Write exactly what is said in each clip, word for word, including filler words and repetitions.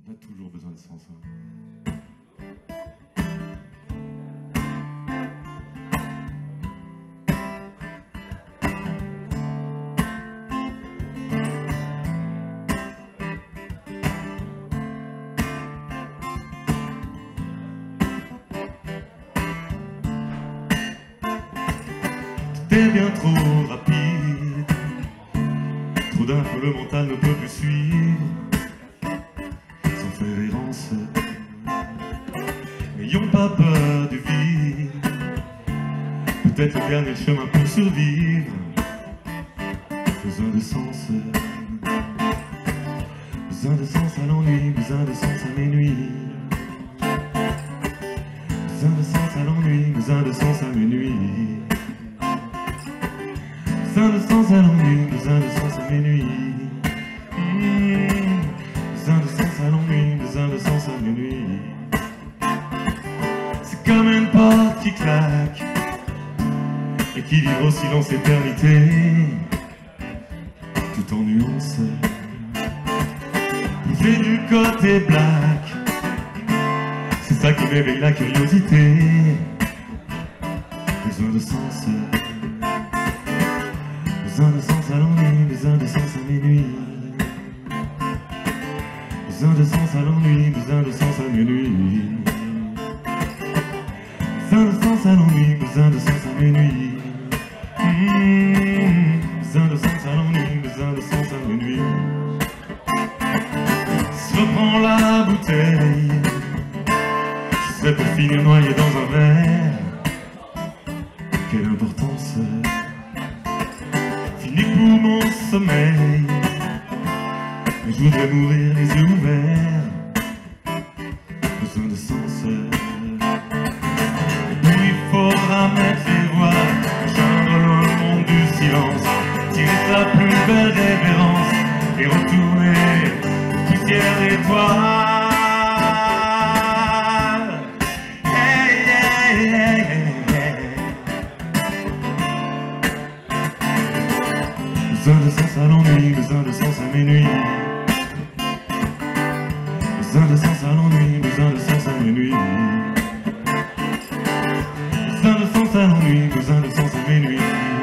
On a toujours besoin de sens. Hein. T'es bien trop rapide, trop d'infos, le mental ne peut plus suivre. Sans faire errance, n'ayons pas peur du vide. Peut-être le dernier chemin pour survivre. Besoin de sens, besoin de sens à l'ennui, besoin de sens à mes nuits. Besoin de sens à l'ennui, besoin de sens à mes nuits. Besoin de sens à l'ennui, besoin de sens à mes nuits. Mmh. Besoin de sens à l'ennui, besoin de sens à mes nuits. C'est comme une porte qui claque et qui livre au silence éternité, tout en nuances. Il fait du côté black, c'est ça qui m'éveille la curiosité. Besoin de sens, besoin de sens à l'ennui, besoin de sens à mes nuits. Besoin de sens à l'ennui, besoin de sens à mes nuits. Besoin de sens à l'ennui, besoin de sens à mes nuits. Mmh. Besoin de sens à l'ennui, besoin de sens à mes nuits. Si je reprends la bouteille, ce serait pour finir noyé dans un verre. Quelle importance, fini pour mon sommeil. Mais je voudrais mourir les yeux ouverts. Besoin de sens, il faudra mettre les voix, joindre le monde du silence, tirer sa plus belle révérence et retourner poussière d'étoiles. Hey, hey, hey, hey. Besoin de sens à l'ennui, besoin de sens à mes nuits. Besoin de sens à l'ennui, besoin de sens à mes nuits. Besoin de sens à l'ennui, besoin de sens à mes nuits.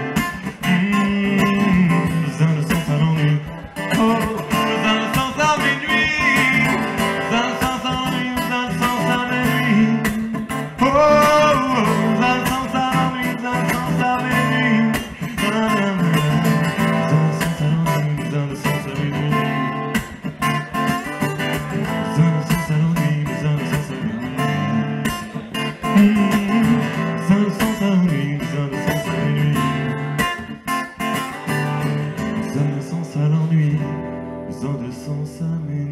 Mmh, besoin de sens à l'ennui. Oh, besoin de sens à mes nuits. Besoin de sens à l'ennui, besoin de sens à mes nuits. Oh, oh, besoin de sens à l'ennui, besoin de sens à mes nuits. Besoin de sens à l'ennui, besoin de sens à mes nuits. Besoin de sens à l'ennui, besoin de sens à mes nuits. Mmh. Besoin de sens à l'ennui, besoin de sens à mes nuits. Besoin de sens à l'ennui, besoin de sens à mes nuits.